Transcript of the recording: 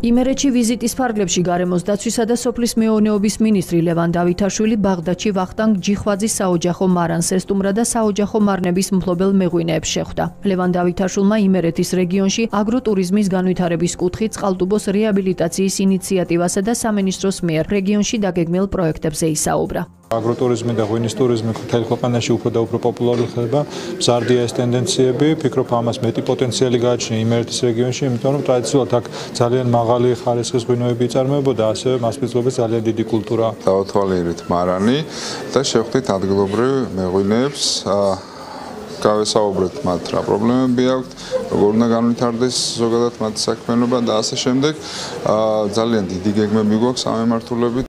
იმერეთში ვიზიტის ფარგლებში გარემოს დაცვისა და სოფლის მეურნეობის მინისტრი ლევან დავითაშვილი ბაღდადში ვახტანგ ჯიხვაძის საოჯახო მარანს ესტუმრა და საოჯახო მარნების მფლობელ მეღვინეებს შეხვდა. ლევან დავითაშვილმა იმერეთის რეგიონში აგროტურიზმის განვითარების კუთხით წყალტუბოს რეაბილიტაციის ინიციატივასა და სამინისტროს მიერ რეგიონში დაგეგმილ პროექტებზე ისაუბრა. Აგროტურიზმი და ღვინის ტურიზმი მთელ ქვეყანაში უფრო და უფრო პოპულარული ხდება. მზარდია ეს ტენდენციები, ფიქრობ ამას მეტი პოტენციალი გააჩნია იმერეთის რეგიონში, იმიტომ რომ ტრადიციულად აქ ძალიან მაღალი ხარისხის ღვინოები იწარმოებოდა, ასევე მასპინძლობის ძალიან დიდი კულტურა. დავთვალიერეთ მარანი და შევხვდით ადგილობრივ მეღვინეებს. გავესაუბრეთ მათ რა პრობლემები აქვთ, როგორ უნდა განვითარდეს ზოგადად მათი საქმიანობა და ასე შემდეგ. ძალიან დიდი გეგმები გვაქვს ამ მიმართულებით.